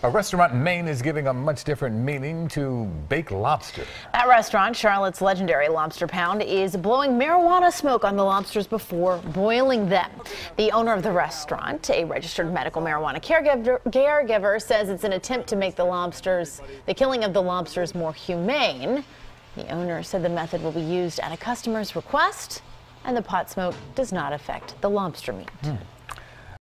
A restaurant in Maine is giving a much different meaning to baked lobster. That restaurant, Charlotte's legendary Lobster Pound, is blowing marijuana smoke on the lobsters before boiling them. The owner of the restaurant, a registered medical marijuana caregiver, says it's an attempt to make the killing of the lobsters more humane. The owner said the method will be used at a customer's request, and the pot smoke does not affect the lobster meat.